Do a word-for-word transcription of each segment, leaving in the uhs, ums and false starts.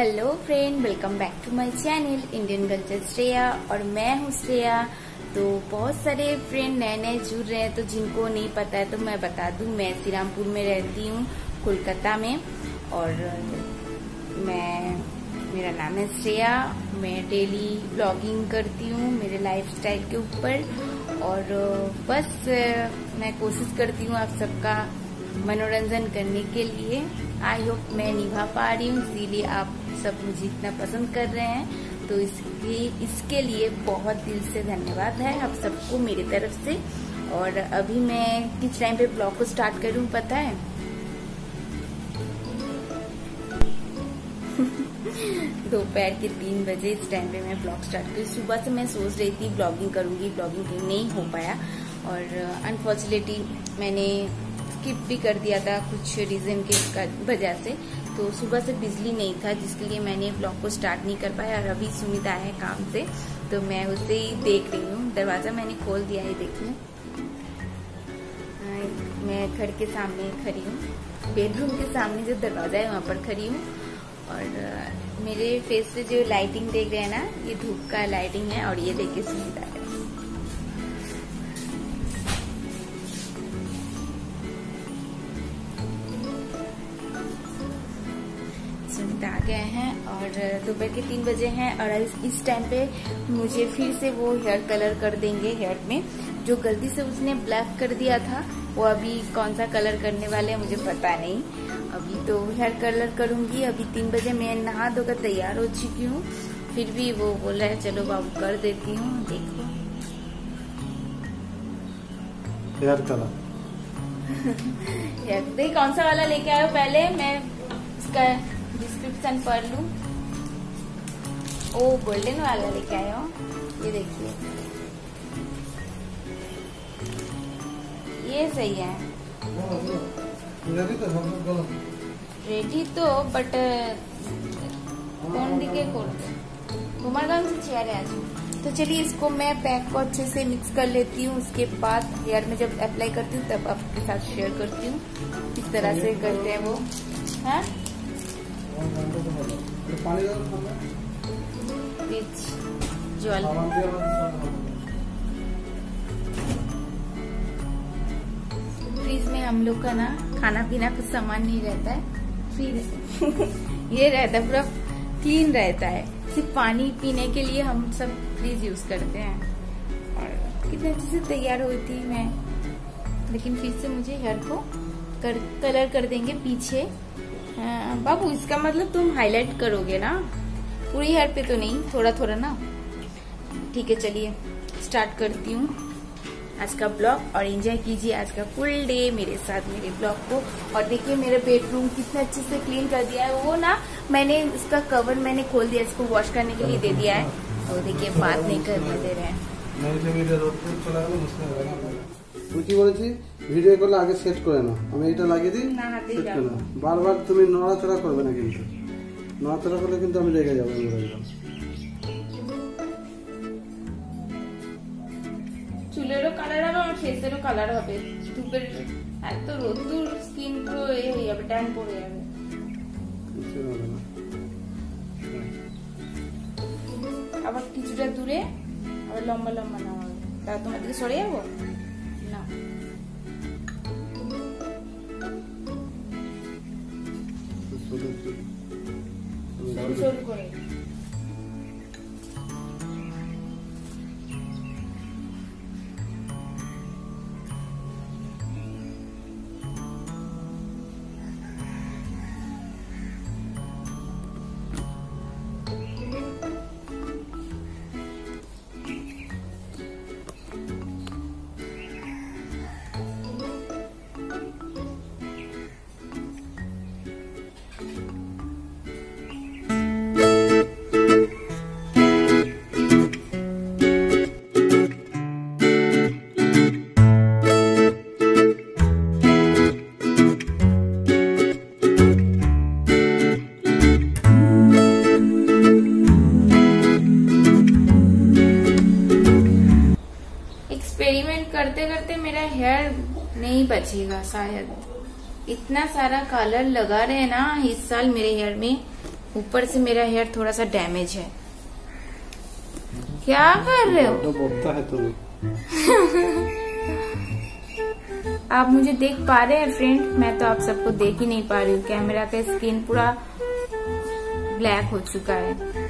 Hello friend, welcome back to my channel Indian culture Shreya. और मैं हूँ श्रेया। तो बहुत सारे फ्रेंड नए नए जुड़ रहे हैं, तो जिनको नहीं पता है तो मैं बता दूं, मैं श्री रामपुर में रहती हूँ, कोलकाता में। और मैं मेरा नाम है श्रेया। मैं डेली ब्लॉगिंग करती हूँ मेरे लाइफस्टाइल के ऊपर। और बस मैं कोशिश करती हूँ आप सबका मनोरंजन करने के लिए। आई होप मैं निभा पा रही हूँ, इसीलिए आप सब मुझे इतना पसंद कर रहे हैं। तो इसके इसके लिए बहुत दिल से धन्यवाद है आप सबको मेरी तरफ से। और अभी मैं किस टाइम पे ब्लॉग को स्टार्ट करूँ पता है? दोपहर के तीन बजे इस टाइम पे मैं ब्लॉग स्टार्ट करी। सुबह से मैं सोच रही थी ब्लॉगिंग करूंगी ब्लॉगिंग नहीं हो पाया, और अनफॉर्चुनेटली मैंने स्किप भी कर दिया था कुछ रीजन के वजह से। तो सुबह से बिजली नहीं था, जिसके लिए मैंने ब्लॉग को स्टार्ट नहीं कर पाया। और अभी सुमित आया है काम से, तो मैं उसे ही देख रही हूँ। दरवाजा मैंने खोल दिया है, देखिए मैं घर के सामने खड़ी हूँ, बेडरूम के सामने जो दरवाजा है वहाँ पर खड़ी हूँ। और मेरे फेस पे जो लाइटिंग देख रहे हैं ना, ये धूप का लाइटिंग है। और ये देखिए सुमित आ गया। सुमित आ गए हैं और दोपहर के तीन बजे हैं। और इस टाइम पे मुझे फिर से वो हेयर कलर कर देंगे। हेयर में जो गलती से उसने ब्लैक कर दिया था, वो अभी कौन सा कलर करने वाले हैं मुझे पता नहीं। अभी तो हेयर कलर करूंगी। अभी तीन बजे मैं नहा धोकर तैयार हो चुकी हूँ, फिर भी वो बोल रहा है चलो बाबू कर देती हूँ। देखो हेयर कलर यार देख कौन सा वाला लेके आयो, पहले मैं इसका डिस्क्रिप्शन पढ़ लूं। ओ गोल्डन वाला लेके आयो, ये देखिए ये सही है। रेडी तो बट कौन दिखे घुमर गांव से चेयर है आज। तो चलिए इसको मैं पैक को अच्छे से मिक्स कर लेती हूँ। उसके बाद हेयर में जब अप्लाई करती हूँ तब आपके साथ शेयर करती हूँ किस तरह से करते हैं वो। हाँ ज्वाल फ्रीज में हम लोग का ना खाना पीना कुछ सामान नहीं रहता है, फ्रीज ये रहता है पूरा क्लीन रहता है। सिर्फ पानी पीने के लिए हम सब फ्रीज यूज करते हैं। और कितने अच्छे से तैयार हुई थी मैं, लेकिन फिर से मुझे हेयर को कर, कलर कर देंगे पीछे। आ, बाबू इसका मतलब तुम हाईलाइट करोगे ना, पूरी हेयर पे तो नहीं, थोड़ा थोड़ा ना। ठीक है चलिए स्टार्ट करती हूँ आज का ब्लॉग। और एंजॉय कीजिए आज का फुल डे मेरे साथ मेरे ब्लॉग को। और देखिए मेरा बेडरूम कितने अच्छे से क्लीन कर दिया है। वो ना मैंने इसका कवर मैंने खोल दिया, इसको वॉश करने के लिए दे दिया है। और देखिए बात नहीं करने दे रहे हैं। ভিডিও করলে আগে সেট করে নাও, আমি এটা লাগিয়ে দিই, সেট করে নাও। বারবার তুমি নড়াচড়া করবে না, কিন্তু নড়াচড়া করলে কিন্তু আমি রেগে যাবো। চুলেরও কালার হবে, আমার ফেসেরও কালার হবে। ধূপের এত রোদ্দুর স্কিন পুরো এ হয়ে যাবে, ট্যান পড়ে যাবে। আবার কিছুটা দূরে আবার লম্বা লম্বা নেওয়া হবে। তা তোমার দিকে সরে যাবো না, সরু সরু করে। एक्सपेरिमेंट करते करते मेरा हेयर नहीं बचेगा शायद। इतना सारा कलर लगा रहे हैं ना इस साल मेरे हेयर में, ऊपर से मेरा हेयर थोड़ा सा डैमेज है। क्या कर रहे हो? तो बोलता है तुम्हें। आप मुझे देख पा रहे हैं फ्रेंड? मैं तो आप सबको देख ही नहीं पा रही हूँ। कैमरा का स्क्रीन पूरा ब्लैक हो चुका है।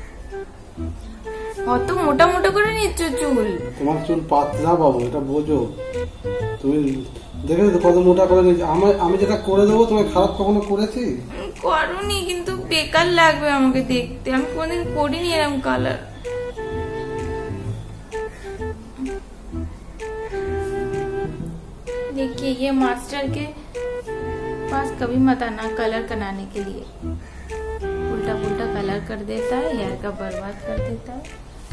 और तो मोटा मोटा করে নিচ্ছ চুল। তোমার চুল পাতলা বাবু, এটা বোঝো। তুমি দেখে তো কত মোটা করে নিচ্ছ। আমি আমি যেটা করে দেবো তুমি খারাপ কখনো করেছি? করুনি, কিন্তু বেকার লাগবে আমাকে দেখতে। আমি কোনদিন করিনি এরকম কালার। देखिए ये मास्टर के पास कभी मत आना कलर कराने के लिए। उल्टा पुल्टा कलर कर देता है, हेयर का बर्बाद कर देता है।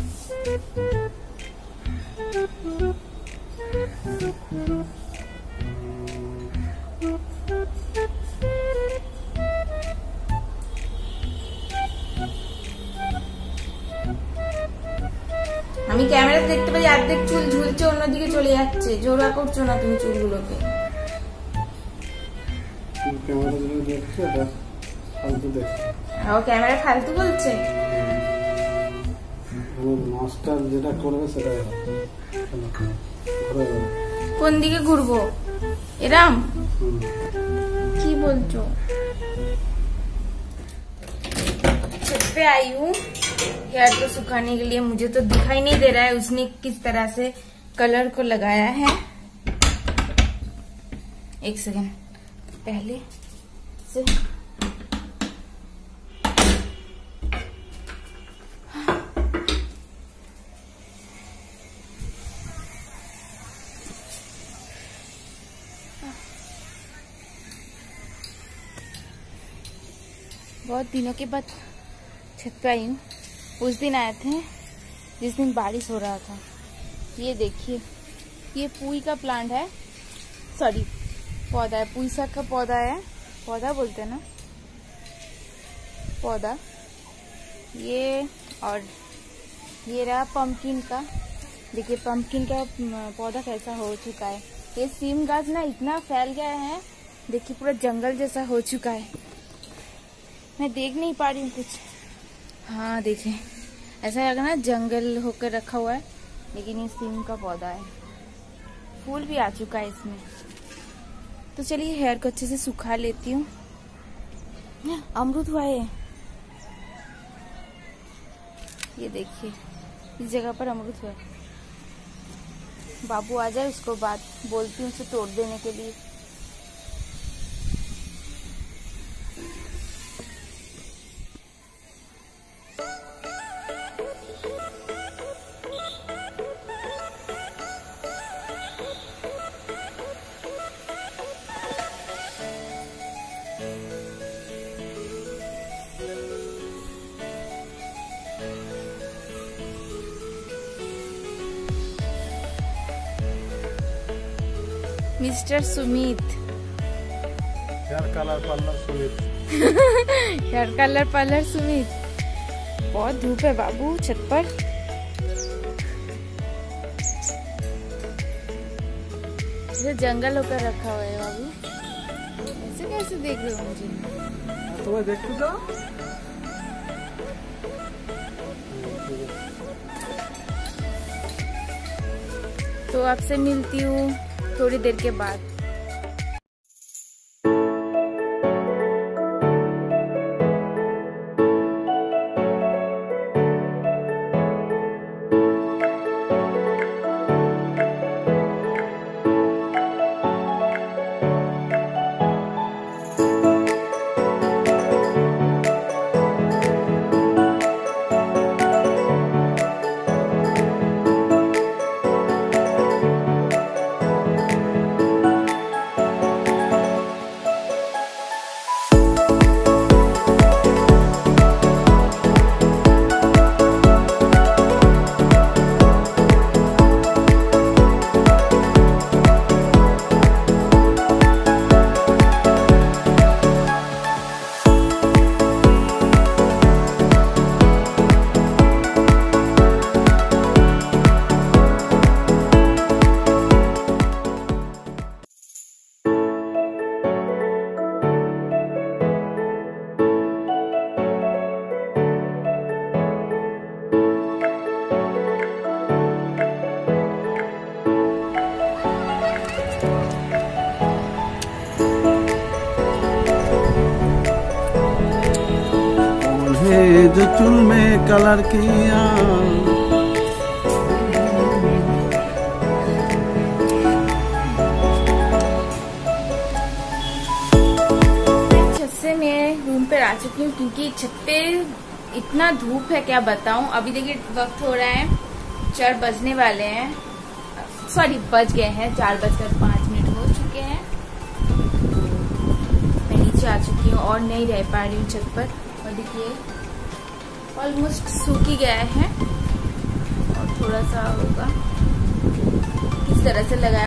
আমি ক্যামেরা দেখতে পাই অর্ধেক চুল ঝুলছে, অন্যদিকে চলে যাচ্ছে। জোড়া করছো না তুমি চুলগুলোকে। ক্যামেরা দেখছো এটা ফালতু দেখছো। ও ক্যামেরা ফালতু বলছে। আমার মাস্টার যেটা করবে সেটা কোন দিকে ঘুরবো? এরাম কি বলছো? छत पे आई हूँ हेयर को सुखाने के लिए। मुझे तो दिखाई नहीं दे रहा है उसने किस तरह से कलर को लगाया है। एक सेकंड, पहले से बहुत दिनों के बाद छत पे आई हूँ। उस दिन आए थे जिस दिन बारिश हो रहा था। ये देखिए, ये पुई का प्लांट है, सॉरी पौधा है, पुई साग का पौधा है। पौधा बोलते हैं ना, पौधा। ये और ये रहा पंपकिन का। देखिए पंपकिन का पौधा कैसा हो चुका है। ये सीम गाछ ना इतना फैल गया है, देखिए पूरा जंगल जैसा हो चुका है। मैं देख नहीं पा रही हूँ कुछ। हाँ देखिए, ऐसा लगा ना जंगल होकर रखा हुआ है, लेकिन ये सीम का पौधा है। फूल भी आ चुका है इसमें। तो चलिए हेयर को अच्छे से सुखा लेती हूँ। अमरूद हुआ है, ये देखिए इस जगह पर अमरूद हुआ है। बाबू आ जाए उसको बात बोलती हूँ उसे तोड़ देने के लिए। Mister Sumit, hair colour parlour Sumit. Hair colour parlour Sumit. बहुत धूप है बाबू छत पर। ये जंगल होकर रखा हुआ है बाबू। ऐसे कैसे देख रहे हो मुझे? तुम्हें देखते जाओ। तो आपसे मिलती हूँ थोड़ी देर के बाद। जो चुल में कलर किया। छत से मैं रूम पे आ चुकी हूँ क्योंकि छत पे इतना धूप है क्या बताऊं। अभी देखिए वक्त हो रहा है चार बजने वाले हैं, सॉरी बज गए हैं, चार बजकर पांच मिनट हो चुके हैं। मैं नीचे आ चुकी हूँ और नहीं रह पा रही हूँ छत पर। और देखिए ऑलमोस्ट सूख ही गया है और थोड़ा सा होगा किस तरह से लगाया।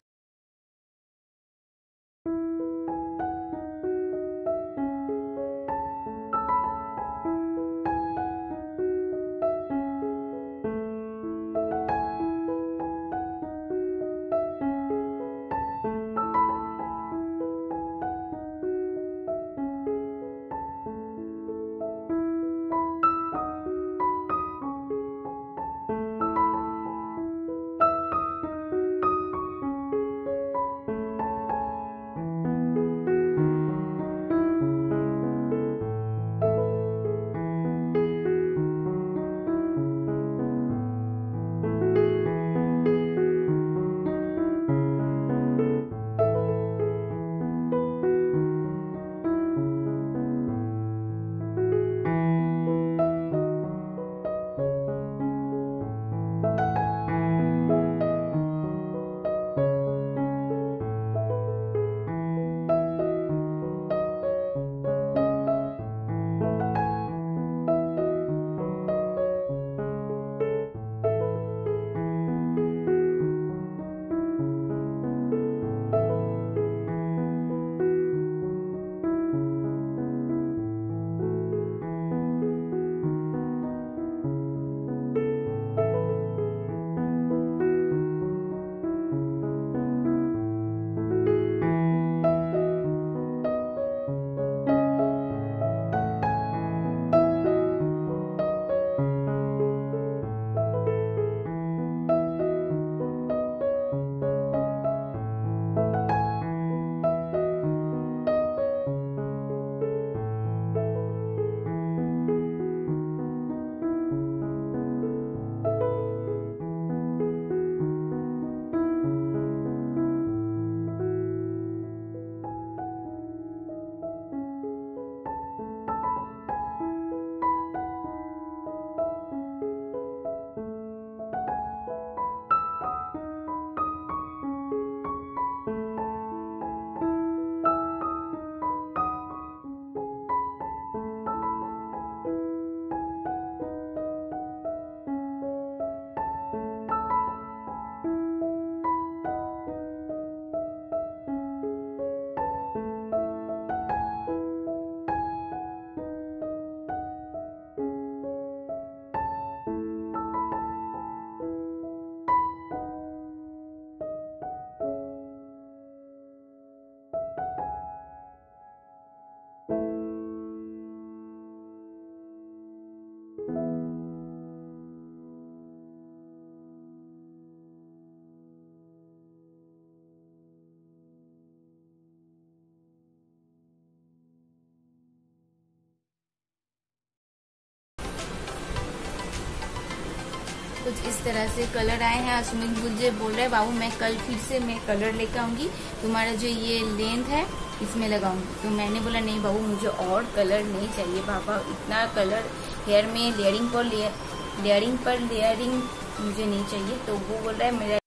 कुछ इस तरह से कलर आए हैं। सुमित मुझे बोल रहे बाबू मैं कल फिर से मैं कलर लेकर आऊंगी, तुम्हारा जो ये लेंथ है इसमें लगाऊंगी। तो मैंने बोला नहीं बाबू मुझे और कलर नहीं चाहिए पापा, इतना कलर हेयर में लेयरिंग पर लेयरिंग पर लेयरिंग मुझे नहीं चाहिए। तो वो बोल रहा है मेरा